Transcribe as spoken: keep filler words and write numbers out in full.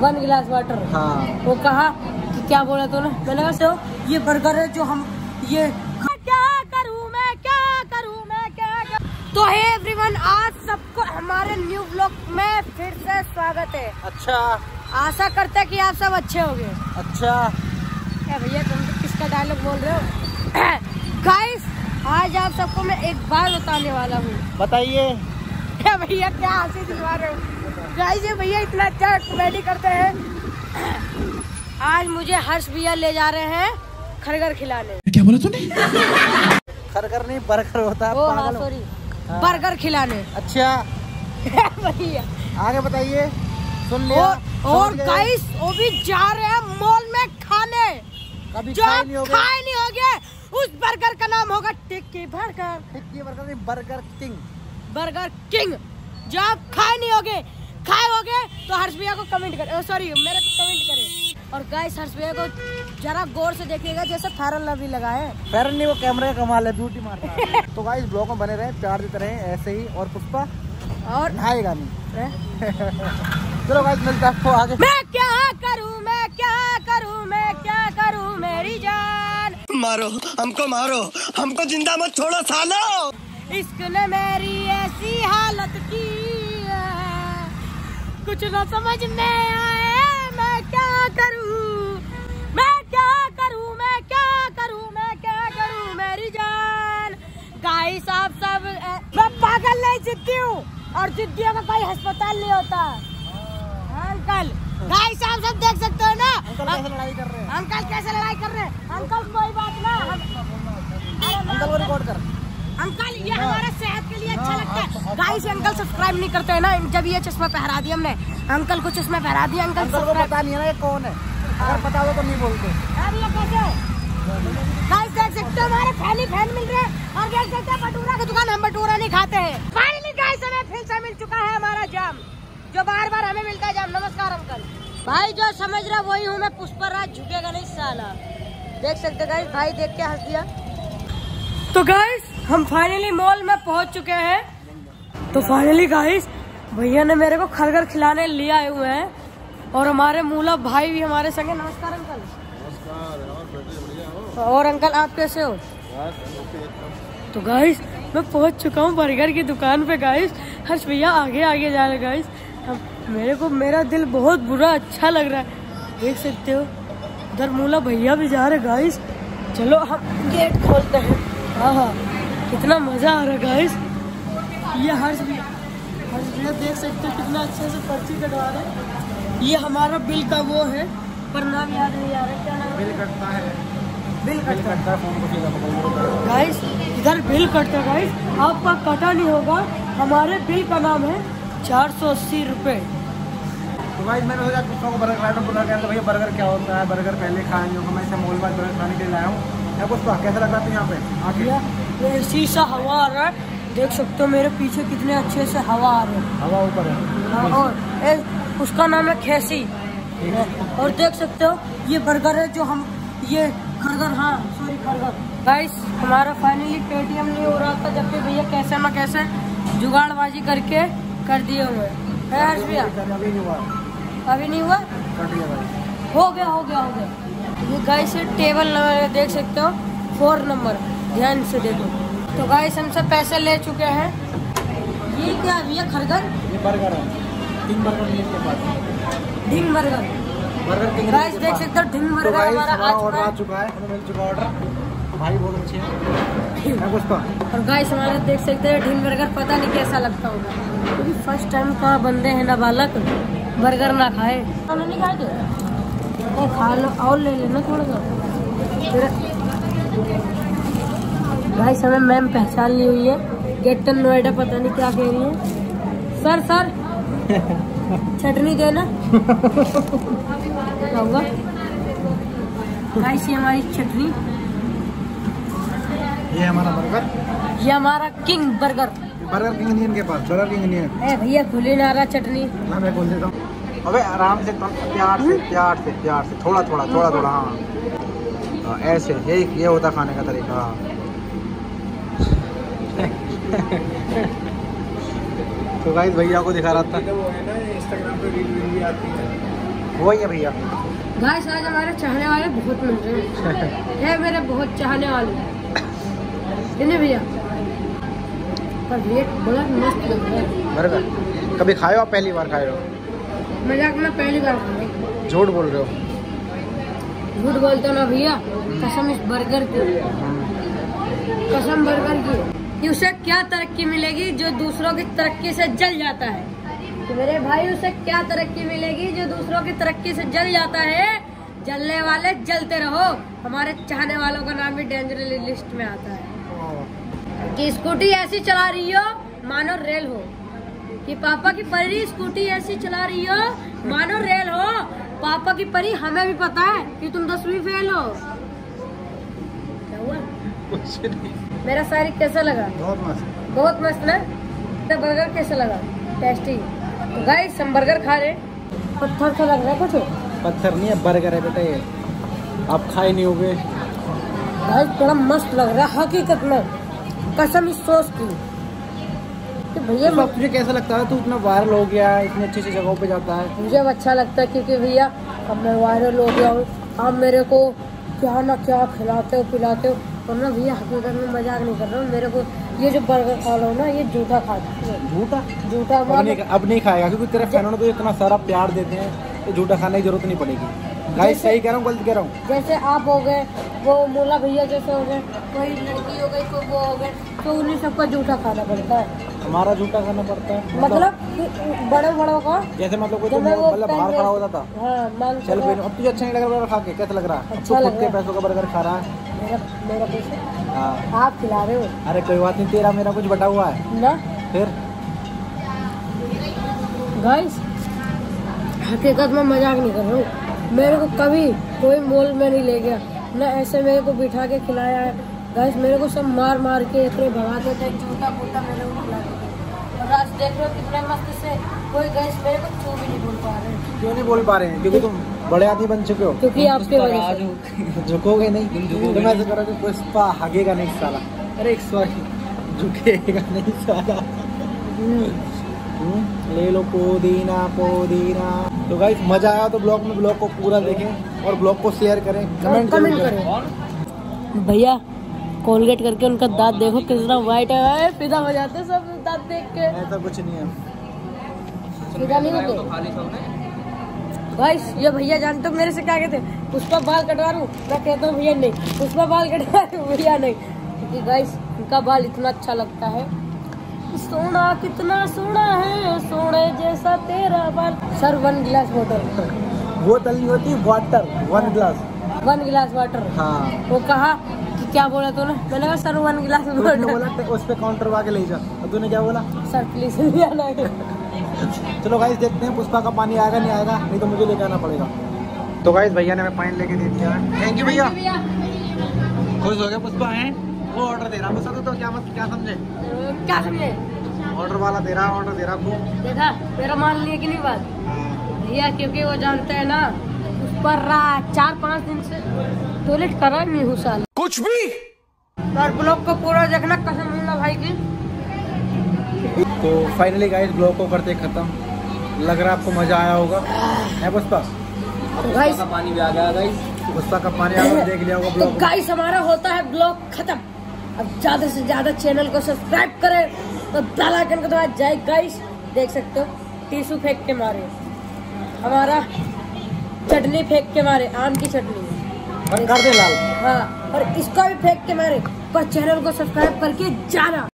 One गिलास water. हाँ। वो कहा कि क्या बोला तूने? मैंने कहा सो ये बर्गर है जो हम ये क्या करूँ मैं क्या करूँ मैं क्या करूँ। तो हे एवरीवन, आज सबको हमारे न्यू व्लॉग में फिर से स्वागत है। अच्छा, आशा करते हैं कि आप सब अच्छे होंगे। अच्छा क्या भैया तुम तो किसका डायलॉग बोल रहे हो? गाइस, आज आप सबको मैं एक बात बताने वाला हूँ। बताइए। क्या भैया क्या हंसी दिखा रहे हो? गाइस ये भैया इतना अच्छा कॉमेडी करते हैं। आज मुझे हर्ष भैया ले जा रहे हैं खरगर खिलाने। क्या बोला तूने? खरगर नहीं, बर्गर होता है। ओ हाँ सॉरी, बर्गर खिलाने। अच्छा भैया आगे बताइए। सुन लिया। और गाइस वो भी जा रहे हैं मॉल में खाने। कभी जो खाए नहीं होगे। खाए नहीं होगे उस बर्गर का नाम होगा टिक्की बर्गर। टिक्की बर्गर नहीं, बर्गर किंग। Burger King. जो आप खाए नहीं होगे, खाए होगे तो हर्ष भैया को कमेंट करें, सॉरी मेरे को कमेंट करें। और गाइस हर्ष भैया को जरा गौर से देखिएगा, जैसे फेयर एंड लवली लगा है। फेयर एंड नहीं, वो कैमरे का कमाल है, ब्यूटी मारता है। तो गाइस ब्लॉग में बने रहे, प्यार देते रहे ऐसे ही। और पुष्पा और नहाएगा नहीं। चलो गाइस मिलते हैं आपको आगे। मैं क्या करूं मैं क्या करूं मैं क्या करूं मेरी जान। मारो हमको, मारो हमको, जिंदा मत छोड़ो सालो। इश्क ने मेरी ऐसी हालत की है, कुछ न समझ में आए मैं क्या करूं मैं क्या करूं मैं क्या करूं मैं क्या करूं मेरी जान। गाइस आप सब, मैं पागल नहीं जिद्दी हूँ, और जिद्दियों का कोई अस्पताल नहीं होता। अंकल गाइस आप सब देख सकते हो ना अंकल कैसे लड़ाई कर रहे हैं। अंकल कैसे लड़ाई कर रहे हैं। अंकल कोई बात ना, अंकल को रिकॉर्ड कर। अंकल ये हमारे सेहत के लिए अच्छा लगता है। गाइस अंकल सब्सक्राइब नहीं करते हैं ना, जब ये चश्मा पहरा दिया हमने अंकल को, चश्मा पहरा दिया अंकल। अंकल को पता नहीं है ना ये कौन है, अगर पता हो तो नहीं बोलते। अब ये कैसे? गाइस देख सकते हो हमारे फैन ही फैन मिल रहे हैं, और देख सकते हैं भटूरा की दुकान, हम भटूरा नहीं खाते हैं। फाइनली गाइस हमें फिर से मिल चुका है हमारा जाम, जो बार बार हमें मिलता है जाम। नमस्कार अंकल। भाई जो समझ रहा वही हूँ मैं, पुष्पराज झुकेगा नहीं साला। देख सकते गाइस, भाई देख के हंस दिया। तो गाइस हम फाइनली मॉल में पहुंच चुके हैं। तो फाइनली गाइस भैया ने मेरे को खरगर खिलाने लिए आए हुए हैं, और हमारे मूला भाई भी हमारे संग है। नमस्कार अंकल। नमस्कार। और अंकल आप कैसे हो? तो गाइस मैं पहुंच चुका हूँ बर्गर की दुकान पे। गाइस हर्ष भैया आगे आगे जा रहे। गाइस हम मेरे को मेरा दिल बहुत बुरा अच्छा लग रहा है, देख सकते हो। उधर मूला भैया भी जा रहे। गाइस चलो हम गेट खोलते हैं। हाँ हाँ कितना मजा आ रहा है गाइस। ये हर्ष भैया, हर्ष भैया देख सकते हो कितना अच्छे से पर्ची कटवा रहे हैं। ये हमारा बिल का वो है, पर नाम याद नहीं आ रहा, क्या नाम? बिल कटता है, बिल बिल कटता है, फोन को सीधा पकड़। गाइस इधर बिल कटता है। गाइस आपका कटा नहीं होगा, हमारे बिल का नाम है चार सौ अस्सी रुपये। तो भाई मैंने सोचा कुछ को बर्गर खाया, तो भैया बर्गर क्या होता है, बर्गर पहले खाएंगे। मैं इसे मोल में बर्गर खाने के लिए लाया हूँ। कुछ कैसा लग रहा था यहाँ पे आगे? ये शीशा हवा आ रहा है, देख सकते हो मेरे पीछे कितने अच्छे से हवा आ रहे हैं। हवा ऊपर है। और ए, उसका नाम है खैसी। और देख सकते हो ये बर्गर है जो हम ये खरगर, हाँ सॉरी खरगर। गाइस हमारा फाइनली पेटीएम नहीं हो रहा था, जबकि भैया कैसे ना कैसे जुगाड़बाजी करके कर दिए हुए है। हर्ष भैया अभी नहीं हुआ, अभी नहीं हुआ, कट गया भाई। हो गया हो गया हो गया। ये गाइस टेबल नंबर देख सकते हो, फोर नंबर, ध्यान से देखो। तो गाइस हमसे पैसे ले चुके हैं। ये क्या है भैया? खरगर, ये बर्गर है, तीन बर्गर लिए के पास। ढिंग बर्गर, बर्गर किंग। गाइस देख सकते हो ढिंग बर्गर हमारा आ ऑर्डर चुका आ है। चुका है, हमें मिल चुका ऑर्डर। भाई बहुत अच्छे हैं पुष्पा। और गाइस हमारे देख सकते हैं ढिंग बर्गर, पता नहीं कैसा लगता होगा, क्योंकि फर्स्ट टाइम कहाँ बंदे हैं ना बालक बर्गर ना खाए। हमने नहीं खाए थे, खा लो और ले लेना थोड़ा सा। गाइस हमें मैम पहचान ली हुई है, गेटन नोएडा, पता नहीं क्या कह रही है। सर सर चटनी देना। क्या हुआ गाइस? ये हमारी चटनी, ये हमारा बर्गर, ये हमारा किंग बर्गर। बर्गर किंग नहीं इनके पास, बर्गर किंग नहीं है। ए भैया खुली ना रहा चटनी। हाँ मैं बोल देता हूँ। अबे आराम से, प्यार से प्यार से प्यार से थोड़ा थोड़ा थोड़ा थोड़ा। हाँ ऐसे, यही ये होता खाने का तरीका। हाँ तो गाइस भैया को दिखा रहा था, वो है ना इंस्टाग्राम पे रील भी आती है, वही है भैया। गाइस आज हमारे चाहने वाले बहुत मिल रहे हैं है मेरे बहुत चाहने वाले नहीं भैया, पर रेट बड़ा मस्त लग रहा है। बर्गर कभी खाए हो आप? पहली बार खाए हो? मजाक में पहली बार खाया। झूठ बोल रहे हो? झूठ बोलते हो ना भैया, कसम इस बर्गर की, कसम बर्गर की कि उसे क्या तरक्की मिलेगी जो दूसरों की तरक्की से जल जाता है। तो मेरे भाई उसे क्या तरक्की मिलेगी जो दूसरों की तरक्की से जल जाता है। जलने वाले जलते रहो, हमारे चाहने वालों का नाम भी डेंजर लिस्ट में आता है। कि स्कूटी ऐसी चला रही हो मानो रेल हो, कि पापा की परी स्कूटी ऐसी चला रही हो मानो रेल हो। पापा की परी हमें भी पता है कि तुम दसवीं फेल हो। क्या हुआ? कुछ नहीं। मेरा शायरी कैसा लगा? बहुत मस्त, बहुत मस्त ना। तो बर्गर कैसा लगा? टेस्टी। तो गाइस हम बर्गर खा रहे, पत्थर सा लग रहा है कुछ। पत्थर नहीं है, बर्गर है बेटा ये, आप खाए नहीं होगे। गाइस बड़ा मस्त लग रहा है हकीकत में, कसम इस सॉस की। तो भैया तो तुझे कैसा लगता है? तू इतना वायरल हो गया, इतनी अच्छी अच्छी जगहों पे जाता है। मुझे अच्छा लगता है क्योंकि भैया अब मैं वायरल हो गया हूँ। आप मेरे को क्या ना क्या खिलाते हो पिलाते हो, और ना भैया हकीकत में मजाक नहीं कर रहा हूँ। मेरे को ये जो बर्गर खा रहा हूँ ना, ये झूठा खाता है। झूठा? झूठा अब नहीं, अब नहीं खाएगा क्योंकि तेरे फैनों ने तो इतना सारा प्यार देते हैं, तो झूठा खाने की जरूरत नहीं पड़ेगी। गाइस सही कह रहा हूँ गलत कह रहा हूँ? जैसे आप हो गए, वो मोला भैया जैसे हो गए, कोई लड़की हो गई, कोई वो हो गए, तो उन्हीं सबका झूठा खाना पड़ता है। हमारा झूठा खाना पड़ता है मतलब बड़े बड़ों का, जैसे मतलब कोई जब तो मैं वो मतलब बाहर खड़ा होता था। हाँ मान चल कोई नहीं। अब तुझे अच्छा नहीं लग रहा खा के? कैसा लग रहा है? अच्छा तू लग खुद के रहा है। पैसों का बर्गर खा रहा है। मेरा मेरा पैसे हाँ। आप खिला रहे हो अरे कोई बात नहीं, तेरा मेरा कुछ बटा हुआ है ना। फिर। गाइस हकीकत में मजाक नहीं कर रहा हूँ। मेरे को कभी कोई मॉल में नहीं ले गया ना, ऐसे मेरे को बिठा के खिलाया है। गाइस मेरे को सब मार मार के इतने भगाते थे, जूता बूटा मेरे को खिला देते। और आज देख रहे हो कितने मस्त से कोई गाइस मेरे को छू भी नहीं बोल पा रहे हैं। क्यों नहीं बोल पा रहे हैं? क्योंकि तुम बड़े आदमी बन चुके हो। क्योंकि आपके वजह से झुकोगे नहीं, तुम ऐसे करोगे पुष्पा हगेगा नहीं साला। अरे सॉरी, झुकेगा नहीं साला। ले लो पुदीना पुदीना। तो गाइस मजा आया तो ब्लॉग में ब्लॉग को पूरा देखें और ब्लॉग को शेयर करें, कमेंट कमेंट करें। भैया कोलगेट करके उनका दांत देखो कितना वाइट है, फिदा हो जाते हैं सब दांत देख के। ऐसा कुछ नहीं है, फिदा नहीं होते। गाइस ये भैया जानते हो मेरे से क्या कहते हैं? पुष्पा बाल कटवा लूं? मैं कहता हूँ भैया नहीं, पुष्पा बाल कटवा लूं? भैया नहीं, क्योंकि गाइस उनका बाल इतना अच्छा लगता है। सोना कितना सोना है, सोने जैसा तेरा बाल। सर वन गिलास वाटर। वो तली होती वाटर, वन ग्लास वन गिलास वाटर। हाँ। वो कहा कि क्या बोला तूने? मैंने कहा सर वन गिलास तूने वाटर। बोला उस पे काउंटर वाके ले जा, और तूने क्या बोला? सर प्लीज नहीं आना है। चलो गाइस देखते हैं पुष्पा का पानी आएगा नहीं आएगा, नहीं तो मुझे लेके आना पड़ेगा। तो गाइस भैया ने हमें पानी लेके दे दिया। थैंक यू भैया। खुश हो गया पुष्पा है? वो ऑर्डर दे रहा बस, तो क्या मत क्या समझे? क्या समझे? ऑर्डर वाला दे रहा, ऑर्डर दे रहा खूब। देखा मेरा मान लिया कि नहीं बात भैया, क्योंकि वो जानते हैं ना उस पर रहा चार पाँच दिन से टॉयलेट करा नहीं हूँ साल कुछ भी। और ब्लॉग को पूरा देखना, कसम मिलना भाई की। तो फाइनली गाइस ब्लॉग को करते खत्म। लग रहा है आपको मजा आया होगा है पुष्पा? गाइस का पानी भी आ गया गाइस, पुष्पा का पानी आ गया, देख लिया होगा तो ब्लॉग। गाइस हमारा होता है ब्लॉग खत्म। अब ज्यादा से ज्यादा चैनल को सब्सक्राइब करें तो बेल आइकन को दबाएं। जय गाइस देख सकते हो टिश्यू फेंक के मारे, हमारा चटनी फेंक के मारे, आम की चटनी कर दे लाल। हाँ, और इसको भी फेंक के मारे। पर चैनल को सब्सक्राइब करके जाना।